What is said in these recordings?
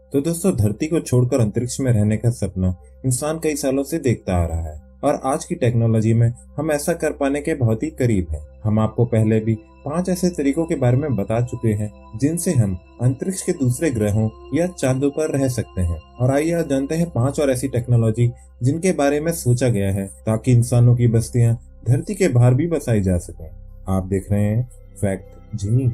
तो दोस्तों, धरती को छोड़कर अंतरिक्ष में रहने का सपना इंसान कई सालों से देखता आ रहा है और आज की टेक्नोलॉजी में हम ऐसा कर पाने के बहुत ही करीब हैं। हम आपको पहले भी 5 ऐसे तरीकों के बारे में बता चुके हैं जिनसे हम अंतरिक्ष के दूसरे ग्रहों या चांदों पर रह सकते हैं। और आइए आज जानते हैं 5 और ऐसी टेक्नोलॉजी जिनके बारे में सोचा गया है ताकि इंसानों की बस्तियां धरती के बाहर भी बसाई जा सकें। आप देख रहे हैं फैक्ट जीनी।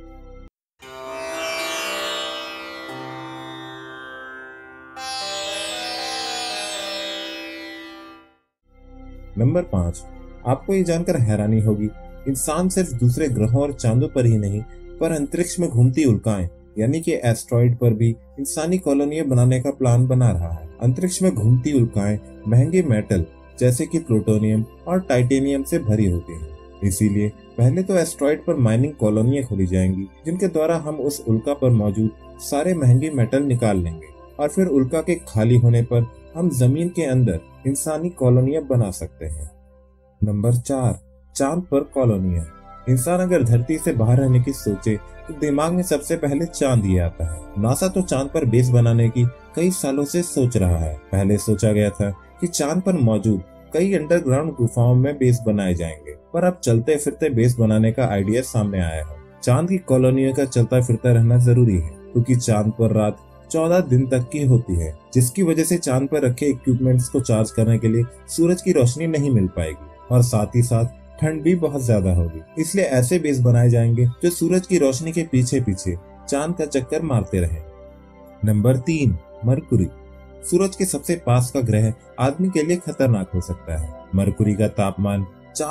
नंबर 5, आपको ये जानकर हैरानी होगी, इंसान सिर्फ दूसरे ग्रहों और चांदों पर ही नहीं पर अंतरिक्ष में घूमती उल्काएं यानी कि एस्ट्रॉइड पर भी इंसानी कॉलोनियां बनाने का प्लान बना रहा है। अंतरिक्ष में घूमती उल्काएं महंगे मेटल जैसे कि प्लूटोनियम और टाइटेनियम से भरी होती हैं। इसीलिए पहले तो एस्ट्रॉइड पर माइनिंग कॉलोनियां खोली जाएंगी जिनके द्वारा हम उस उल्का पर मौजूद सारे महंगे मेटल निकाल लेंगे और फिर उल्का के खाली होने पर हम जमीन के अंदर इंसानी कॉलोनियां बना सकते हैं। नंबर 4, चांद पर कॉलोनियां। इंसान अगर धरती से बाहर रहने की सोचे तो दिमाग में सबसे पहले चांद ही आता है। नासा तो चांद पर बेस बनाने की कई सालों से सोच रहा है। पहले सोचा गया था कि चांद पर मौजूद कई अंडरग्राउंड गुफाओं में बेस बनाए जाएंगे, पर अब चलते फिरते बेस बनाने का आइडिया सामने आया है। चांद की कॉलोनियों का चलता फिरता रहना जरूरी है क्योंकि चांद पर रात 14 दिन तक की होती है, जिसकी वजह से चांद पर रखे इक्विपमेंट्स को चार्ज करने के लिए सूरज की रोशनी नहीं मिल पाएगी और साथ ही साथ ठंड भी बहुत ज्यादा होगी। इसलिए ऐसे बेस बनाए जाएंगे जो सूरज की रोशनी के पीछे पीछे चांद का चक्कर मारते रहे। Number 3, Mercury. सूरज के सबसे पास का ग्रह आदमी के लिए खतरनाक हो सकता है। मरकुरी का तापमान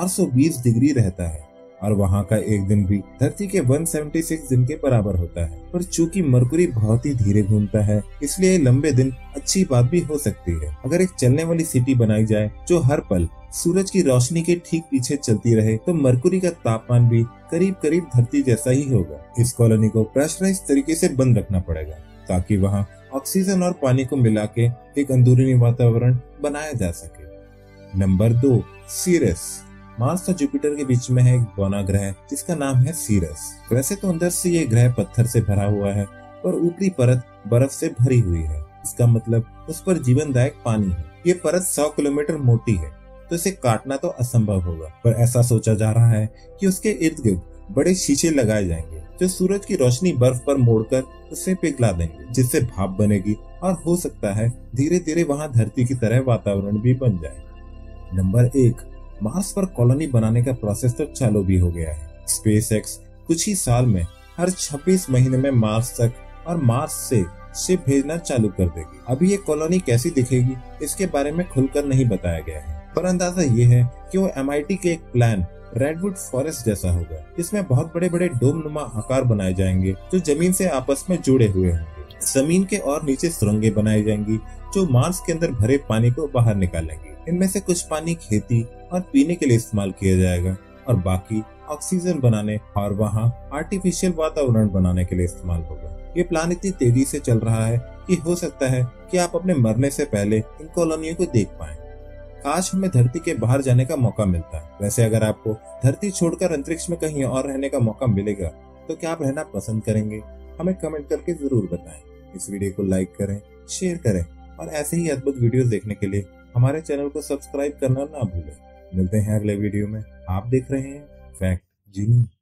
420 डिग्री रहता है और वहाँ का एक दिन भी धरती के 176 दिन के बराबर होता है। पर चूंकि मरकुरी बहुत ही धीरे घूमता है इसलिए लंबे दिन अच्छी बात भी हो सकती है। अगर एक चलने वाली सिटी बनाई जाए जो हर पल सूरज की रोशनी के ठीक पीछे चलती रहे तो मरकुरी का तापमान भी करीब करीब धरती जैसा ही होगा। इस कॉलोनी को प्रेशराइज तरीके से बंद रखना पड़ेगा ताकि वहाँ ऑक्सीजन और पानी को मिला के एक अंदरूनी वातावरण बनाया जा सके। Number 2, Ceres. मार्स और जुपिटर के बीच में है एक बौना ग्रह जिसका नाम है सीरस। वैसे तो अंदर से ये ग्रह पत्थर से भरा हुआ है और ऊपरी परत बर्फ से भरी हुई है। इसका मतलब उस पर जीवनदायक पानी है। ये परत 100 किलोमीटर मोटी है तो इसे काटना तो असंभव होगा, पर ऐसा सोचा जा रहा है कि उसके इर्द गिर्द बड़े शीशे लगाए जाएंगे जो सूरज की रोशनी बर्फ पर मोड़कर उसे पिघला देंगे, जिससे भाप बनेगी और हो सकता है धीरे धीरे वहाँ धरती की तरह वातावरण भी बन जाए। नंबर 1, मार्स पर कॉलोनी बनाने का प्रोसेस तो चालू भी हो गया है। स्पेसएक्स कुछ ही साल में हर 26 महीने में मार्स तक और मार्स से शिप भेजना चालू कर देगी। अभी ये कॉलोनी कैसी दिखेगी इसके बारे में खुलकर नहीं बताया गया है, पर अंदाजा ये है कि वो MIT के एक प्लान रेडवुड फॉरेस्ट जैसा होगा जिसमें बहुत बड़े बड़े डोमनुमा आकार बनाए जाएंगे जो जमीन से आपस में जुड़े हुए होंगे। जमीन के और नीचे सुरंगें बनाई जाएंगी जो मार्स के अंदर भरे पानी को बाहर निकालेंगी। इनमें से कुछ पानी खेती और पीने के लिए इस्तेमाल किया जाएगा और बाकी ऑक्सीजन बनाने और वहाँ आर्टिफिशियल वातावरण बनाने के लिए इस्तेमाल होगा। ये प्लान इतनी तेजी से चल रहा है कि हो सकता है कि आप अपने मरने से पहले इन कॉलोनियों को देख पाएं। काश हमें धरती के बाहर जाने का मौका मिलता है। वैसे अगर आपको धरती छोड़कर अंतरिक्ष में कहीं और रहने का मौका मिलेगा तो क्या आप रहना पसंद करेंगे? हमें कमेंट करके जरूर बताएं। इस वीडियो को लाइक करें, शेयर करें और ऐसे ही अद्भुत वीडियोस देखने के लिए हमारे चैनल को सब्सक्राइब करना ना भूलें। मिलते हैं अगले वीडियो में। आप देख रहे हैं फैक्ट जीनी।